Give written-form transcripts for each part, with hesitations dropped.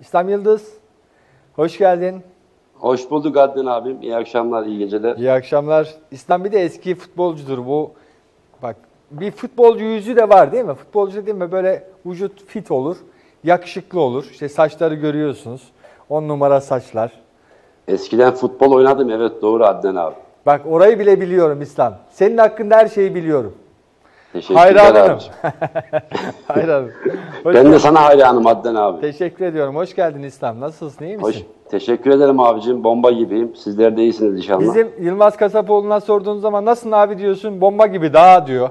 İslam Yıldız, hoş geldin. Hoş bulduk Adnan abim. İyi akşamlar, iyi geceler. İyi akşamlar. İslam bir de eski futbolcudur bu. Bak bir futbolcu yüzü de var değil mi? Futbolcu değil mi? Böyle vücut fit olur, yakışıklı olur. İşte saçları görüyorsunuz. 10 numara saçlar. Eskiden futbol oynadım, evet doğru Adnan abi. Bak orayı bile biliyorum İslam. Senin hakkında her şeyi biliyorum. Teşekkürler Hayranım. abiciğim. Hayranım. Ben de sana hayranım Adnan abi. Teşekkür ediyorum. Hoş geldin İslam. Nasılsın? İyi misin? Teşekkür ederim abicim. Bomba gibiyim. Sizler de iyisiniz inşallah. Bizim Yılmaz Kasapoğlu'na sorduğun zaman nasılsın abi diyorsun. Bomba gibi daha diyor.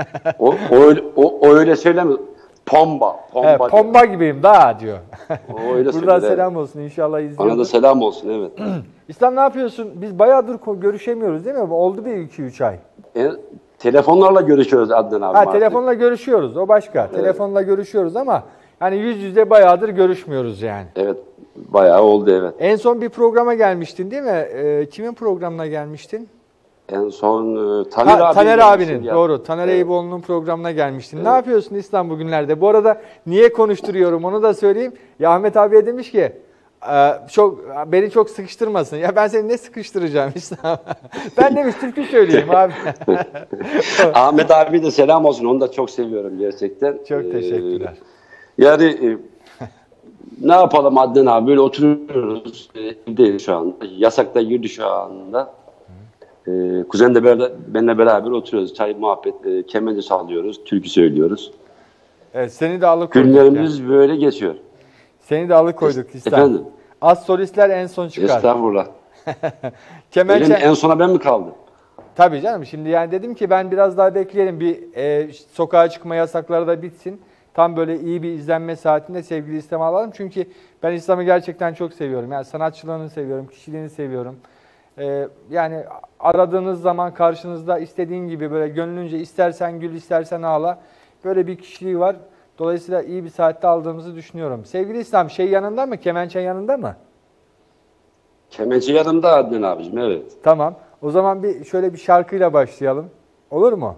O öyle söylemiyor. Pomba. Evet, pomba gibiyim daha diyor. O öyle Buradan söylüyor. selam olsun inşallah izliyordur. Bana da selam olsun, evet. İslam ne yapıyorsun? Biz bayağıdır görüşemiyoruz değil mi? Oldu bir 2-3 ay. Telefonlarla görüşüyoruz Adnan abi. Ha, telefonla görüşüyoruz. O başka. Evet. Telefonla görüşüyoruz ama hani yüz yüze bayağıdır görüşmüyoruz yani. Evet. Bayağı oldu, evet. En son bir programa gelmiştin değil mi? Kimin programına gelmiştin? En son Taner abinin. Doğru. Taner Eyüboğlu'nun programına gelmiştin. Evet. Ne yapıyorsun İslam bugünlerde? Bu arada niye konuşturuyorum onu da söyleyeyim. Ya Ahmet abiye demiş ki beni çok sıkıştırmasın. Ya ben seni ne sıkıştıracağım İslam? Ben demiş türkü söyleyeyim abi. Ahmet abi de selam olsun. Onu da çok seviyorum gerçekten. Çok teşekkürler. Yani ne yapalım Adnan abi? Böyle oturuyoruz. Evdeyiz şu anda. Yasakta girdi şu anda. Kuzen de benimle beraber oturuyoruz. Çay, muhabbet, kemençe sallıyoruz. Türkü söylüyoruz. Evet, seni de alıkoyduk. Günlerimiz yani böyle geçiyor. Seni de alıkoyduk İslam. Efendim? Az solistler en son çıkar. Estağfurullah. Kemençe... En sona ben mi kaldım? Tabii canım. Şimdi yani dedim ki ben biraz daha bekleyelim. Bir sokağa çıkma yasakları da bitsin. Tam böyle iyi bir izlenme saatinde sevgili İslam'ı alalım. Çünkü ben İslam'ı gerçekten çok seviyorum. Yani sanatçılığını seviyorum, kişiliğini seviyorum. Yani aradığınız zaman karşınızda istediğin gibi böyle gönlünce istersen gül istersen ağla. Böyle bir kişiliği var. Dolayısıyla iyi bir saatte aldığımızı düşünüyorum. Sevgili İslam yanında mı? Kemençe yanında mı? Kemençe yanımda Adnan abicim, evet. Tamam. O zaman şöyle bir şarkıyla başlayalım. Olur mu?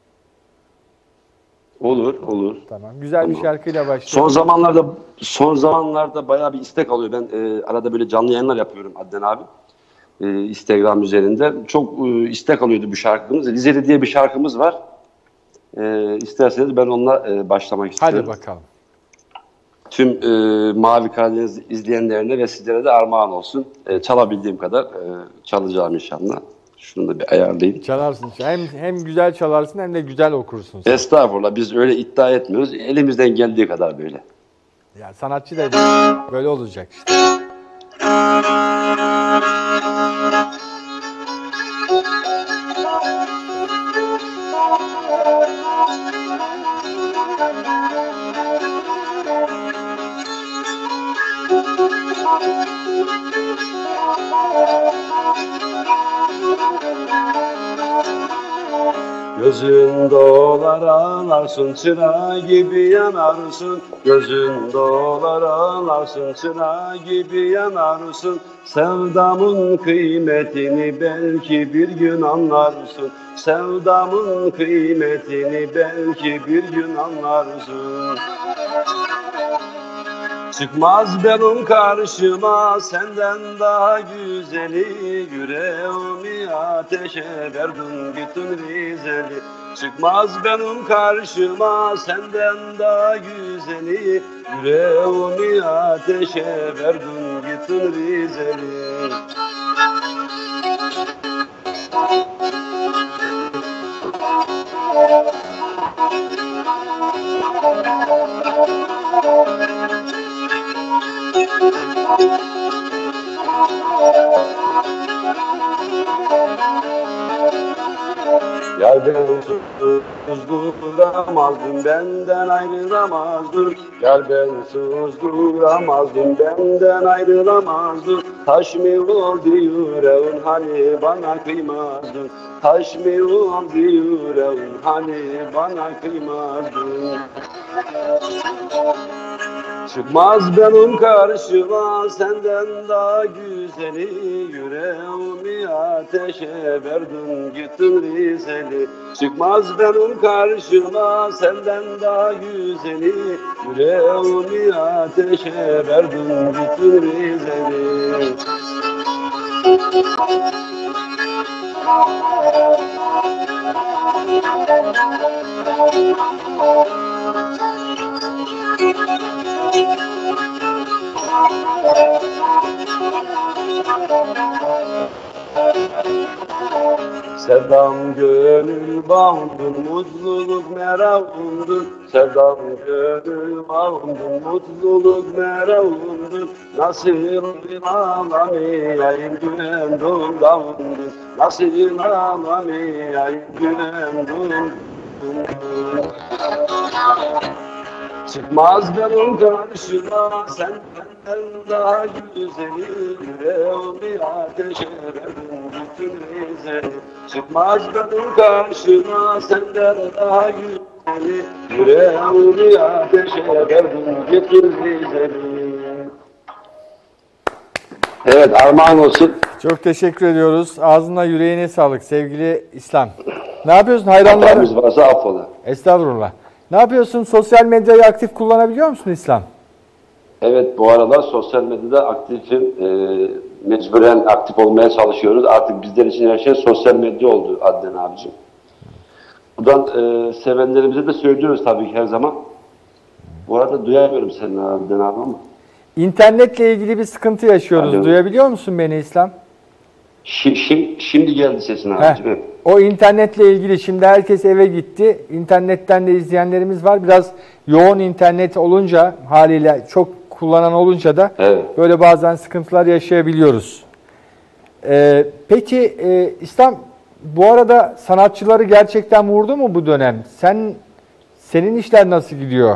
Olur. Tamam. Güzel bir şarkıyla başlayalım. Son zamanlarda bayağı bir istek alıyor. Ben arada böyle canlı yayınlar yapıyorum Adnan abi. Instagram üzerinde. Çok istek alıyordu bu şarkımız. Rizeli diye bir şarkımız var. İsterseniz ben onunla başlamak istiyorum. Hadi bakalım. Tüm Mavi Karadeniz izleyenlerine ve sizlere de armağan olsun. Çalabildiğim kadar çalacağım inşallah. Şunu da bir ayarlayayım. Çalarsın. Hem güzel çalarsın hem de güzel okursun. Sen. Estağfurullah. Biz öyle iddia etmiyoruz. Elimizden geldiği kadar böyle. Ya sanatçı da böyle olacak işte. Gözün dolar ağlarsın, çıra gibi yanarsın. Gözün dolar ağlarsın, çıra gibi yanarsın. Sevdamın kıymetini belki bir gün anlarsın. Sevdamın kıymetini belki bir gün anlarsın. Çıkmaz benim karşıma senden daha güzeli. Yüreğimi ateşe verdin gittin Rizeli. Çıkmaz benim karşıma senden daha güzeli. Yüreğimi ateşe verdin gittin Rizeli. Yar ben susuz duramazdım, benden ayrılamazdım. Yar ben susuz duramazdım, benden ayrılamazdım. Taş mı oldu yüreğin hani bana kıymazdın. Taş mı oldu yüreğin hani bana kıymazdın. Çıkmaz benim karşıma senden daha güzeli, yüreğimi ateşe verdin gittin Rizeli. Çıkmaz benim karşıma senden daha güzeli, yüreğimi ateşe verdin gittin Rizeli. Sevdam gönül bağımdın, mutluluk merakımdın. Sevdam gönül bağımdın, mutluluk merakımdın. Nasıl ağlamayayım gönlüm dağımdın. Nasıl ağlamayayım gönlüm. Çıkmaz benim karşıma senden daha güzeli, yüreğimi ateşe verdin bütün Rizeli. Çıkmaz benim karşıma senden daha güzeli, yüreğimi ateşe verdin bütün Rizeli. Evet, armağan olsun. Çok teşekkür ediyoruz. Ağzına yüreğine sağlık sevgili İslam. Ne yapıyorsun hayranlar? Hatamız varsa affola. Estağfurullah. Ne yapıyorsun? Sosyal medyayı aktif kullanabiliyor musun İslam? Evet, bu aralar sosyal medyada aktifim. Mecburen aktif olmaya çalışıyoruz. Artık bizler için her şey sosyal medya oldu Adnan abicim. Buradan sevenlerimize de söylüyoruz tabii ki her zaman. Bu arada duyamıyorum seni Adnan abi ama. İnternetle ilgili bir sıkıntı yaşıyoruz. Alo. Duyabiliyor musun beni İslam? Şimdi geldi sesin abicim. Evet. O internetle ilgili şimdi herkes eve gitti. İnternetten de izleyenlerimiz var. Biraz yoğun internet olunca haliyle çok kullanan olunca da Evet. böyle bazen sıkıntılar yaşayabiliyoruz. Peki İslam bu arada sanatçıları gerçekten vurdu mu bu dönem? Senin işler nasıl gidiyor?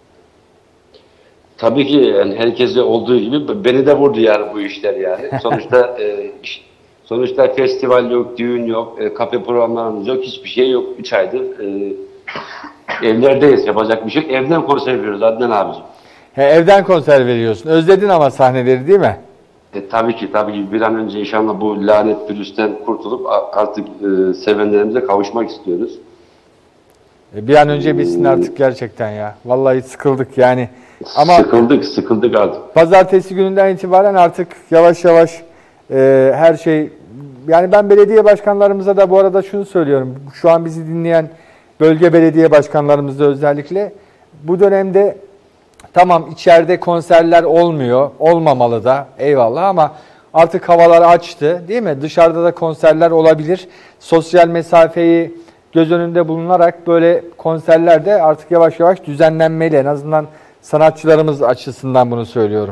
Tabii ki yani herkese olduğu gibi beni de vurdu yani bu işler yani. Sonuçta festival yok, düğün yok, kafe programlarımız yok, hiçbir şey yok. 3 aydır evlerdeyiz, yapacak bir şey yok. Evden konser veriyoruz Adnan abicim. Evden konser veriyorsun. Özledin ama sahneleri değil mi? Tabii ki bir an önce inşallah bu lanet virüsten kurtulup artık sevenlerimize kavuşmak istiyoruz. Bir an önce bitsin artık gerçekten ya. Vallahi sıkıldık yani. Ama Sıkıldık artık. pazartesi gününden itibaren artık yavaş yavaş her şey... Yani ben belediye başkanlarımıza da bu arada şunu söylüyorum. Şu an bizi dinleyen bölge belediye başkanlarımız da özellikle bu dönemde tamam içeride konserler olmuyor, olmamalı da eyvallah ama artık havalar açtı değil mi? Dışarıda da konserler olabilir. Sosyal mesafeyi göz önünde bulunarak böyle konserler de artık yavaş yavaş düzenlenmeli. En azından sanatçılarımız açısından bunu söylüyorum.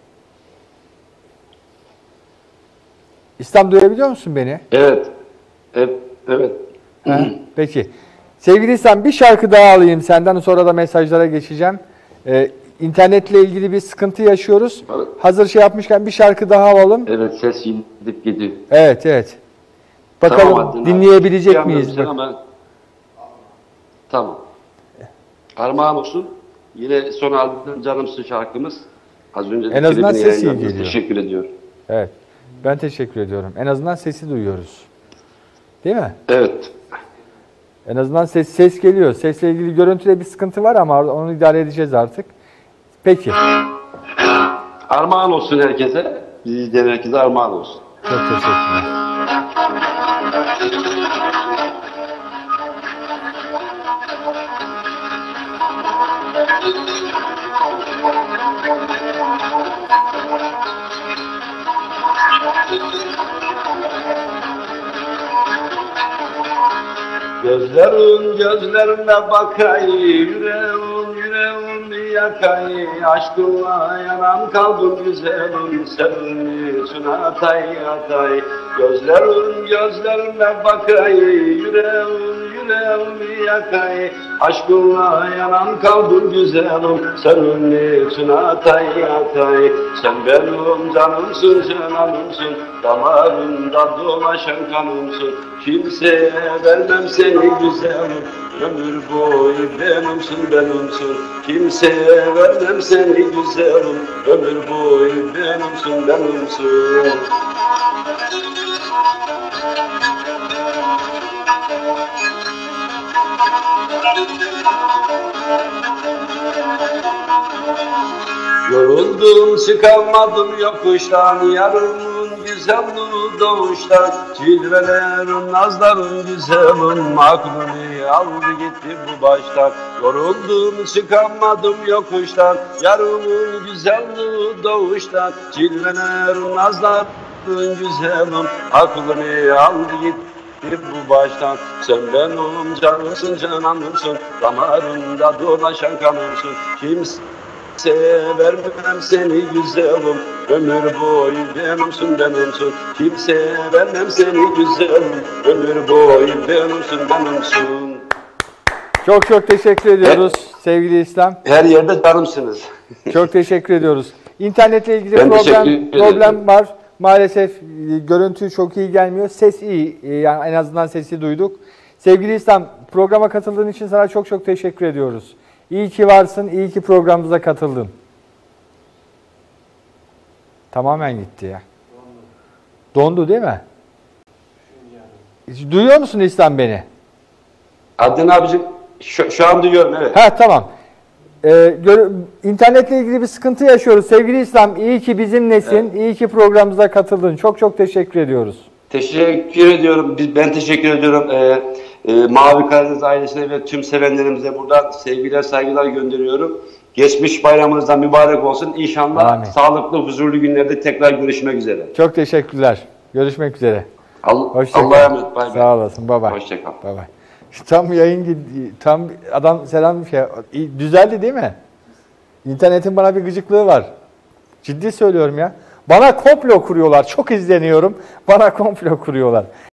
İslam duyabiliyor musun beni? Evet. Evet. Peki. Sevgili İslam bir şarkı daha alayım senden sonra da mesajlara geçeceğim. İnternetle ilgili bir sıkıntı yaşıyoruz. Hazır şey yapmışken bir şarkı daha alalım. Evet ses gidip gidiyor. Evet. Bakalım Tamam, dinleyebilecek miyiz? Tamam. Armağan olsun. Yine son albümden Canımsın şarkımız. Az önce En azından klibini sesi yayınladınız. geliyor. Teşekkür ediyorum. Evet. Ben teşekkür ediyorum. En azından sesi duyuyoruz. Değil mi? Evet. En azından ses geliyor. Sesle ilgili görüntüde bir sıkıntı var ama onu idare edeceğiz artık. Peki. Armağan olsun herkese. Bizi izleyen herkese armağan olsun. Çok teşekkürler. Gözlerine bakayım, yüreğim yakayım, aşkınla yanan kalbim güzelim, sevim için atay. Gözlerine bakayım, yüreğim yüreğimi yakay. Aşkınla yanan kaldım güzelim, senin için atay atay. Sen benim canımsın, canımsın, damarımda dolaşan kanımsın. Kimseye vermem seni güzelim, ömür boyu benimsin, benimsin. Kimseye vermem seni güzelim, ömür boyu benimsin, benimsin. Yoruldum çıkamadım yokuştan, yarımın güzelliği doğuştan. Cilvelerin nazların güzelim, aklını aldı gitti bu baştan. Yoruldum çıkamadım yokuştan, yarımın güzelliği doğuştan. Cilvelerin nazların güzelim, aklını aldı gitti bu baştan. Sen benim canımsın, cananımsın, damarımda dolaşan kanımsın. Kimseye vermem seni güzelim, ömür boyu benimsin, benimsin. Kimseye vermem seni güzelim, ömür boyu benimsin, benimsin. Çok çok teşekkür ediyoruz sevgili İslam. Her yerde canımsınız. Çok teşekkür ediyoruz. İnternetle ilgili Ben teşekkür ederim. problem var. Maalesef görüntü çok iyi gelmiyor. Ses iyi. Yani en azından sesi duyduk. Sevgili İslam, programa katıldığın için sana çok çok teşekkür ediyoruz. İyi ki varsın, iyi ki programımıza katıldın. Tamamen gitti ya. Dondu değil mi? Duyuyor musun İslam beni? Adnan abicim, şu an duyuyorum, evet. Ha tamam. İnternetle ilgili bir sıkıntı yaşıyoruz. Sevgili İslam, iyi ki bizimlesin, evet. İyi ki programımıza katıldın. Çok çok teşekkür ediyoruz. Teşekkür ediyorum. Ben teşekkür ediyorum. Mavi Karadeniz ailesine ve tüm sevenlerimize buradan sevgiler, saygılar gönderiyorum. Geçmiş bayramınızdan mübarek olsun. İnşallah amin. Sağlıklı, huzurlu günlerde tekrar görüşmek üzere. Çok teşekkürler. Görüşmek üzere. Allah'a emanet. Bay bay. Sağ olasın. Bye bye. Hoşça kal. Bye bye. Tam yayın gitti. Tam adam selam şey. Düzeldi değil mi? İnternetin bana bir gıcıklığı var. Ciddi söylüyorum ya. Bana komplo kuruyorlar. Çok izleniyorum. Bana komplo kuruyorlar.